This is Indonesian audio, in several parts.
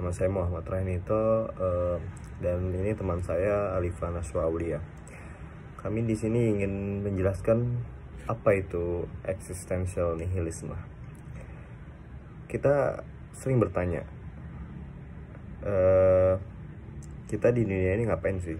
Nama saya Muhammad Rainito dan ini teman saya Alifa Naswa Aulia. Kami di sini ingin menjelaskan apa itu existential nihilisme. Kita sering bertanya, kita di dunia ini ngapain sih?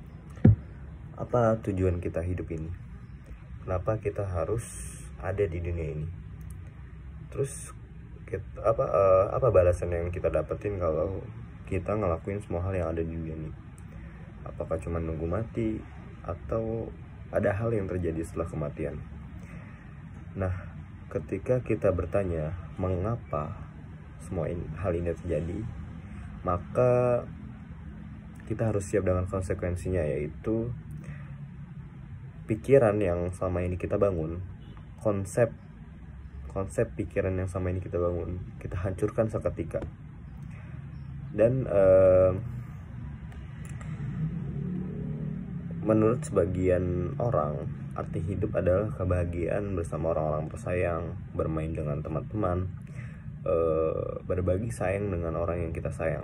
Apa tujuan kita hidup ini? Kenapa kita harus ada di dunia ini? Terus apa balasan yang kita dapetin kalau kita ngelakuin semua hal yang ada di dunia ini? Apakah cuma nunggu mati atau ada hal yang terjadi setelah kematian? Nah, ketika kita bertanya mengapa semua hal ini terjadi, maka kita harus siap dengan konsekuensinya, yaitu pikiran yang selama ini kita bangun, konsep pikiran yang sama ini kita bangun, kita hancurkan seketika. Dan menurut sebagian orang, arti hidup adalah kebahagiaan bersama orang-orang tersayang, bermain dengan teman-teman, berbagi sayang dengan orang yang kita sayang.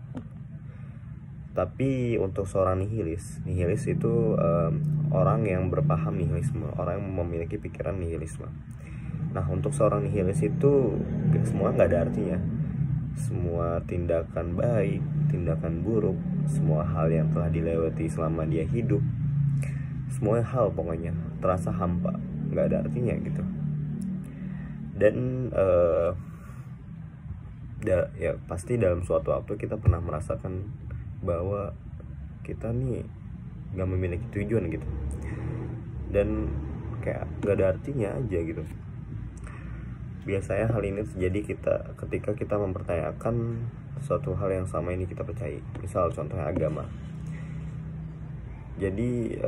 Tapi untuk seorang nihilis itu orang yang berpaham nihilisme, orang yang memiliki pikiran nihilisme. Nah, untuk seorang nihilis itu semua nggak ada artinya. Semua tindakan baik, tindakan buruk, semua hal yang telah dilewati selama dia hidup, semua hal pokoknya terasa hampa, nggak ada artinya gitu. Dan ya pasti dalam suatu waktu kita pernah merasakan bahwa kita nih nggak memiliki tujuan gitu, dan kayak nggak ada artinya aja gitu. Biasanya hal ini terjadi ketika kita mempertanyakan suatu hal yang sama ini kita percaya. Misal contohnya agama. Jadi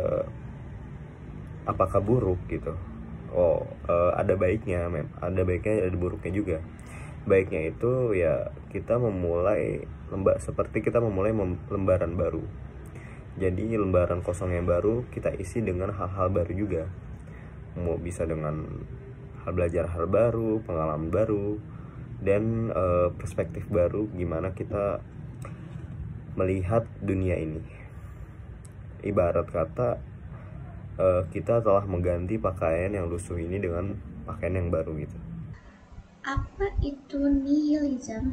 apakah buruk gitu? Ada baiknya, ada baiknya, ada buruknya juga. Baiknya itu ya kita memulai seperti kita memulai lembaran baru. Jadi lembaran kosong yang baru kita isi dengan hal-hal baru juga. Mau bisa dengan belajar hal baru, pengalaman baru, dan perspektif baru gimana kita melihat dunia ini. Ibarat kata kita telah mengganti pakaian yang lusuh ini dengan pakaian yang baru gitu. Apa itu nihilism?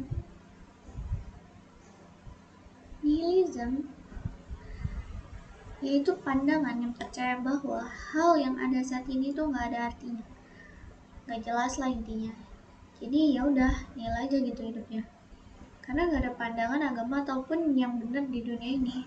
Nihilism yaitu pandangan yang percaya bahwa hal yang ada saat ini tuh nggak ada artinya, nggak jelas lah intinya. Jadi ya udah nil aja gitu hidupnya, karena nggak ada pandangan agama ataupun yang benar di dunia ini.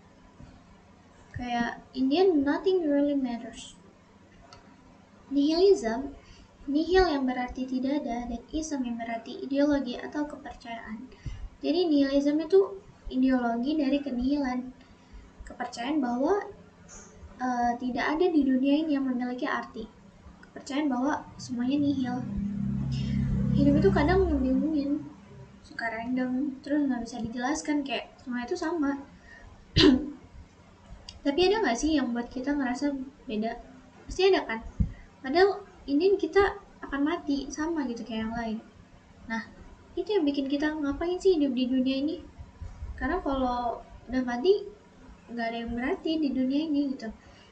Kayak in the end nothing really matters. Nihilism, nihil yang berarti tidak ada, dan ism yang berarti ideologi atau kepercayaan. Jadi nihilism itu ideologi dari kenihilan, kepercayaan bahwa tidak ada di dunia ini yang memiliki arti, kepercayaan bahwa semuanya nihil. Hidup itu kadang membingungin, suka random, terus nggak bisa dijelaskan, kayak semua itu sama. Tapi ada nggak sih yang buat kita ngerasa beda? Pasti ada kan? Padahal ini kita akan mati sama gitu kayak yang lain. Nah, itu yang bikin kita ngapain sih hidup di dunia ini? Karena kalau udah mati, nggak ada yang berarti di dunia ini gitu.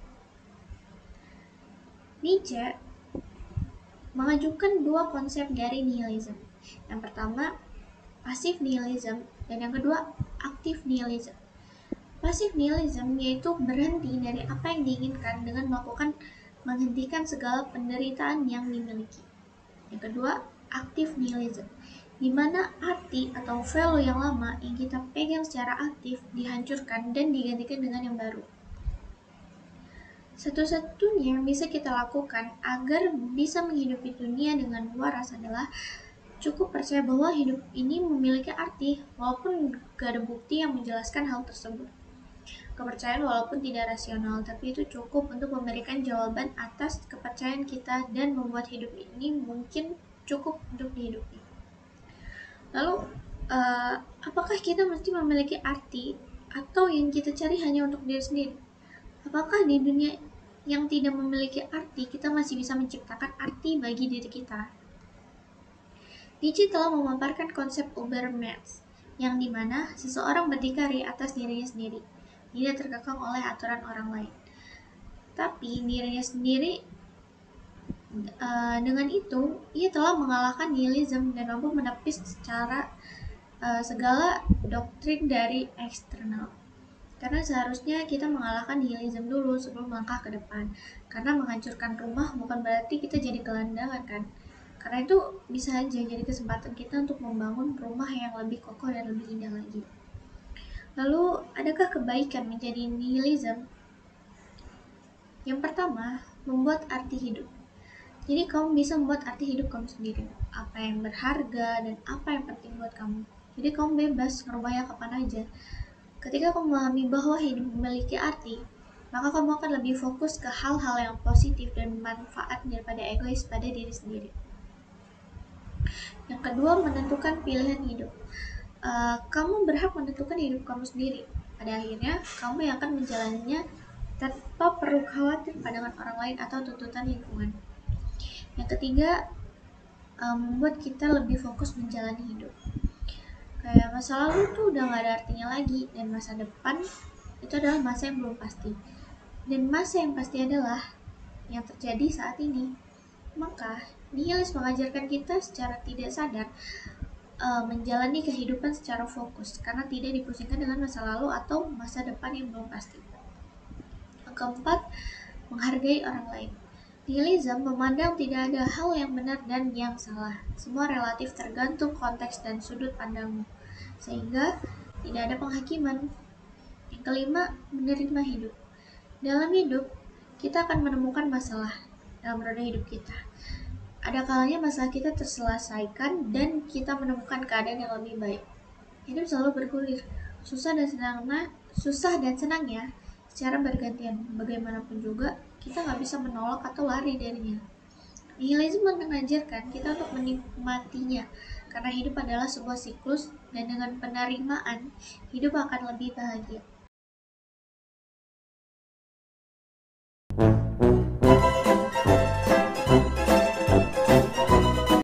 Nietzsche mengajukan dua konsep dari nihilism. Yang pertama, pasif nihilism, dan yang kedua, aktif nihilism. Pasif nihilism yaitu berhenti dari apa yang diinginkan dengan menghentikan segala penderitaan yang dimiliki. Yang kedua, aktif nihilism, di mana arti atau value yang lama yang kita pegang secara aktif dihancurkan dan digantikan dengan yang baru. Satu-satunya yang bisa kita lakukan agar bisa menghidupi dunia dengan waras adalah cukup percaya bahwa hidup ini memiliki arti, walaupun gak ada bukti yang menjelaskan hal tersebut. Kepercayaan walaupun tidak rasional, tapi itu cukup untuk memberikan jawaban atas kepercayaan kita dan membuat hidup ini mungkin cukup untuk dihidupi. Lalu, apakah kita mesti memiliki arti atau yang kita cari hanya untuk diri sendiri? Apakah di dunia yang tidak memiliki arti, kita masih bisa menciptakan arti bagi diri kita? Nietzsche telah memaparkan konsep Übermensch, yang dimana seseorang berdikari atas dirinya sendiri, tidak terkekang oleh aturan orang lain. Tapi dirinya sendiri, dengan itu, ia telah mengalahkan nihilisme dan mampu menepis secara segala doktrin dari eksternal. Karena seharusnya kita mengalahkan nihilisme dulu sebelum melangkah ke depan. Karena menghancurkan rumah bukan berarti kita jadi gelandangan kan. Karena itu bisa aja jadi kesempatan kita untuk membangun rumah yang lebih kokoh dan lebih indah lagi. Lalu, adakah kebaikan menjadi nihilisme? Yang pertama, membuat arti hidup. Jadi kamu bisa membuat arti hidup kamu sendiri. Apa yang berharga dan apa yang penting buat kamu. Jadi kamu bebas ngerubahnya kapan aja. Ketika kamu memahami bahwa hidup memiliki arti, maka kamu akan lebih fokus ke hal-hal yang positif dan bermanfaat daripada egois pada diri sendiri. Yang kedua, menentukan pilihan hidup. Kamu berhak menentukan hidup kamu sendiri. Pada akhirnya, kamu yang akan menjalaninya tanpa perlu khawatir pandangan orang lain atau tuntutan lingkungan. Yang ketiga, membuat kita lebih fokus menjalani hidup. Kayak masa lalu tuh udah gak ada artinya lagi, dan masa depan itu adalah masa yang belum pasti. Dan masa yang pasti adalah yang terjadi saat ini. Maka, nihilis mengajarkan kita secara tidak sadar menjalani kehidupan secara fokus, karena tidak dipusingkan dengan masa lalu atau masa depan yang belum pasti. Yang keempat, menghargai orang lain. Nihilisme memandang tidak ada hal yang benar dan yang salah. Semua relatif tergantung konteks dan sudut pandangmu, sehingga tidak ada penghakiman. Yang kelima, menerima hidup. Dalam hidup, kita akan menemukan masalah dalam roda hidup kita. Ada kalanya masalah kita terselesaikan dan kita menemukan keadaan yang lebih baik. Hidup selalu bergulir, susah dan senangnya secara bergantian. Bagaimanapun juga, kita gak bisa menolak atau lari darinya. Nihilisme mengajarkan kita untuk menikmatinya, karena hidup adalah sebuah siklus dan dengan penerimaan, hidup akan lebih bahagia.